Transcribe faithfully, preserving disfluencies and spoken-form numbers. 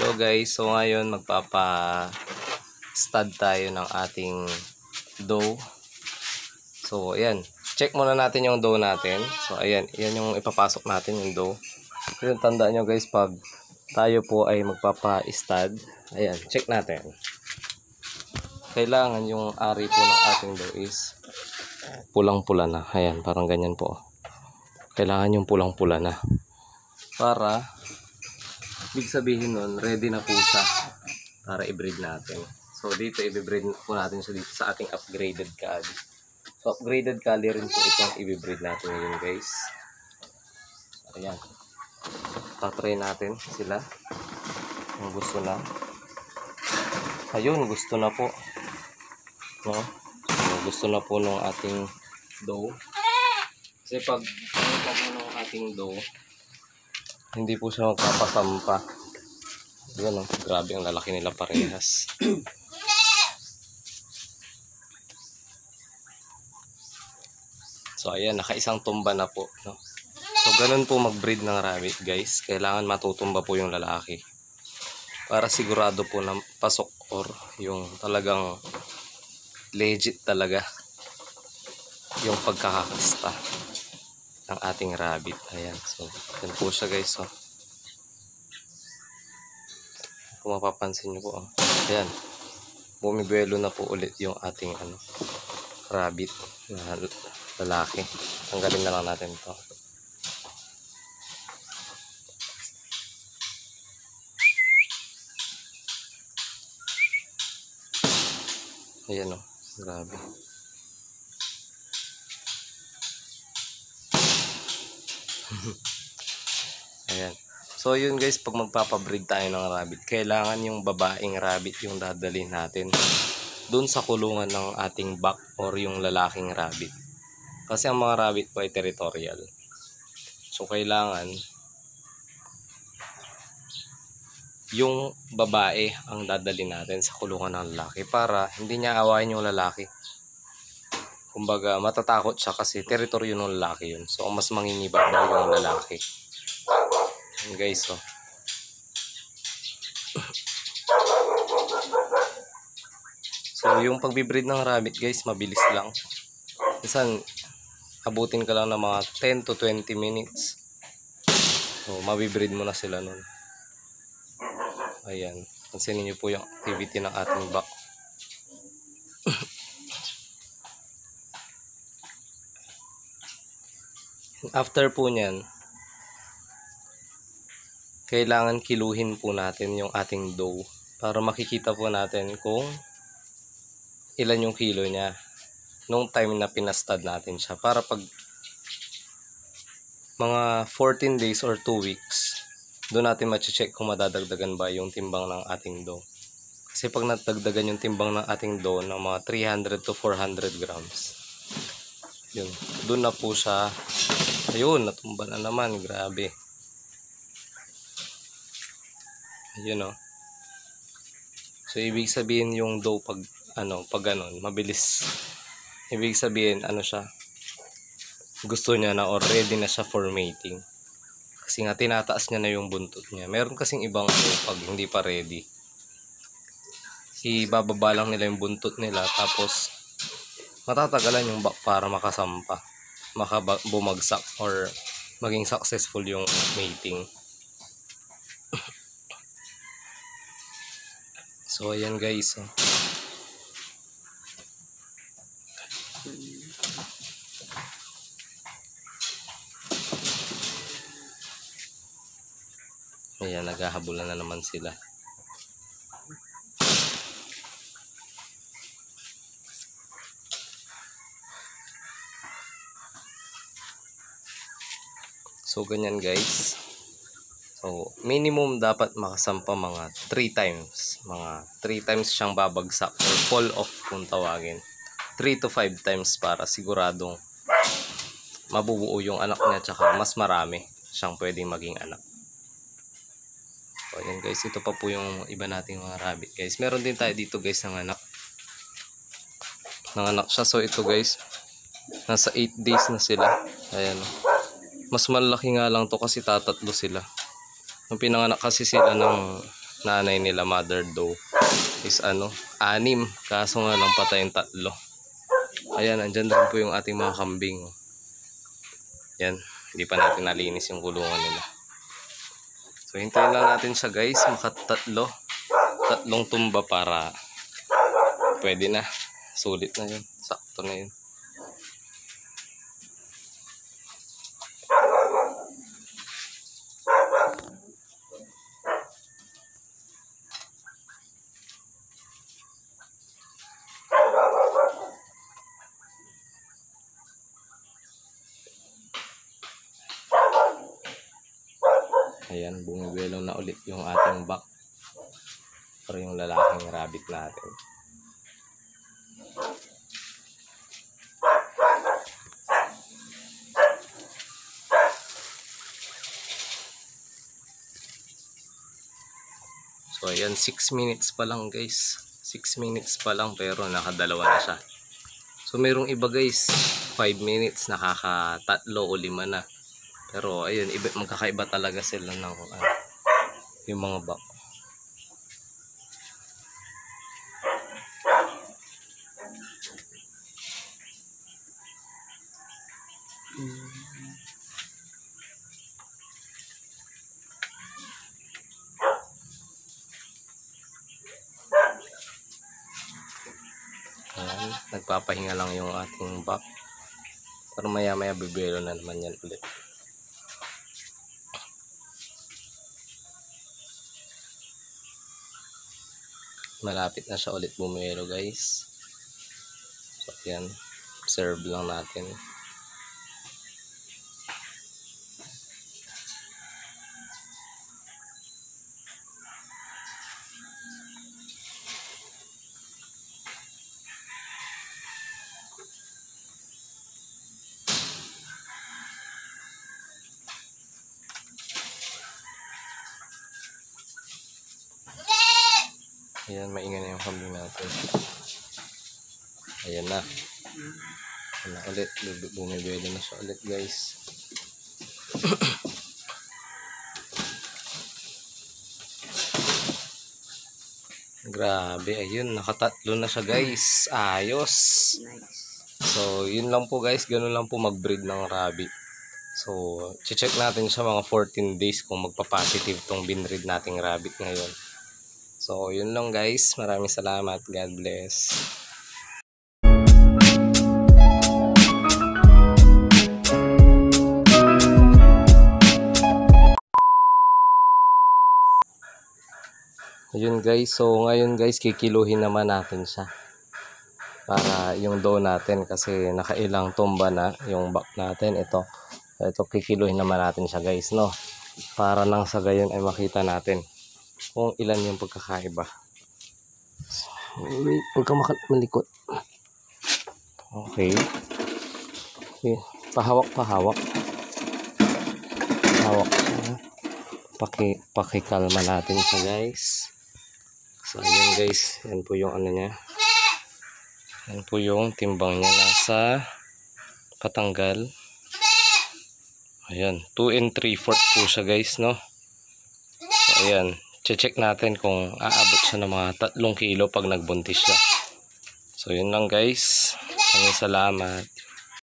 Hello guys, so ngayon magpapa-stud tayo ng ating dough. So ayan, check muna natin yung dough natin. So ayan, yan yung ipapasok natin yung dough. So yun, tandaan nyo guys, pag tayo po ay magpapa-stud, ayan, check natin. Kailangan yung ari po ng ating dough is pulang-pula na. Ayan, parang ganyan po. Kailangan yung pulang-pula na. Para ibig sabihin nun, ready na po siya para i-breed natin. So dito i-breed po natin siya dito sa ating upgraded Kali. So upgraded Kali rin po itong i-breed natin ngayon guys. Ayan. Tatry natin sila. Kung gusto na. Ayun, gusto na po. No? So, gusto na po ng ating dough. Kasi pag ano pa po ng ating dough, hindi po siya magpapasampa. Yan o, grabe ang lalaki nila parehas. So ayan, nakaisang tumba na po, no? So ganun po mag-breed ng rabbit guys. Kailangan matutumba po yung lalaki para sigurado po na pasok or yung talagang legit talaga yung pagkakakasta ng ating rabbit. Ayan, so yan po siya guys. So kung mapapansin nyo po, oh. Ayan, bumibuelo na po ulit yung ating ano, rabbit na lalaki. Tanggalin na lang natin ito. Ayan o, oh, grabe. Ayan. So yun guys, pag magpapabreed tayo ng rabbit, kailangan yung babaeng rabbit yung dadalhin natin dun sa kulungan ng ating buck or yung lalaking rabbit. Kasi ang mga rabbit po ay territorial. So kailangan yung babae ang dadalhin natin sa kulungan ng lalaki para hindi niya awayin yung lalaki. Kumbaga matatakot siya kasi teritoryo ng lalaki yun. So mas mangingibabaw yung lalaki. Ayan guys, oh. So yung pagbibreed ng rabbit guys, mabilis lang. Minsan abutin ka lang ng mga ten to twenty minutes. So mabibreed mo na sila nun. Ayan, pansinin niyo po yung activity ng ating buck. After po niyan, kailangan kiluhin po natin yung ating dough para makikita po natin kung ilan yung kilo niya nung time na pinastad natin siya. Para pag mga fourteen days or two weeks, doon natin ma-check kung madadagdagan ba yung timbang ng ating dough. Kasi pag natagdagan yung timbang ng ating dough ng mga three hundred to four hundred grams, yun, doon na po siya. Ayun, natumba na naman, grabe. Ayun o. So ibig sabihin yung dough pag ano, pag ganun, mabilis. Ibig sabihin ano siya, gusto niya na or ready na siya for mating. Kasi nga tinataas niya na yung buntot niya. Meron kasing ibang dough pag hindi pa ready, ibababa lang nila yung buntot nila tapos matatagalan yung buck para makasampa, makabumagsak or maging successful yung mating. So ayan guys, oh. Ayan, naghahabulan na naman sila. So ganyan guys. So minimum dapat makasampa mga three times. Mga three times siyang babagsak or fall off kung tawagin. three to five times para siguradong mabubuo yung anak niya, tsaka mas marami siyang pwedeng maging anak. So ayan guys, ito pa po yung iba nating mga rabbit guys. Meron din tayo dito guys ng anak. Nanganak siya. So ito guys, nasa eight days na sila. Ayan. Mas malaki nga lang to kasi tatatlo sila. Nung pinanganak kasi sila ng nanay nila, mother doe, is ano, anim. Kaso nga lang patay yung tatlo. Ayan, andyan rin po yung ating mga kambing. Yan, hindi pa natin nalinis yung kulungan nila. So hintayin lang natin siya guys, makatatlo. Tatlong tumba para pwede na. Sulit na yun. Sakto na yun. Ayan, bumibelong na ulit yung ating buck. Pero yung lalaking rabbit natin. So ayan, six minutes pa lang guys. six minutes pa lang pero nakadalawa na siya. So merong iba guys, five minutes nakakatatlo o lima na. Pero ayun, iba, magkakaiba talaga sila ng uh, yung mga buck. Ayan, nagpapahinga lang yung ating buck. Pero maya maya bibelo na naman yan ulit. Malapit na siya ulit bumelo guys. So ayan, observe lang natin. Ayan, maingay na yung kambing natin. Ayan na. Ayan na ulit. Bumibelo na siya ulit guys. Grabe, ayun. Nakatatlo na siya guys. Ayos. So, yun lang po guys. Ganun lang po mag-breed ng rabbit. So, check natin siya mga fourteen days kung magpa-positive tong binread nating rabbit ngayon. So, yun lang guys. Maraming salamat. God bless. Ayun guys. So, ngayon guys, kikiluhin naman natin siya. Para yung doe natin kasi nakailang tumba na yung buck natin. Ito. Ito, kikiluhin naman natin siya guys, no? Para nang sa gayon ay makita natin kung ilan yung pagkakaiba. Wait, huwag ka malikot. Okay. Okay. Pahawak, pahawak. Pahawak. Paki, pakikalma natin siya guys. So, ayan guys. Yan po yung ano niya. Yan po yung timbang niya. Nasa patanggal. Ayan. two and three fourths po siya guys, no? So, ayan. Check natin kung aabot siya ng mga tatlong kilo pag nagbuntis siya. So, yun lang guys. Maraming salamat.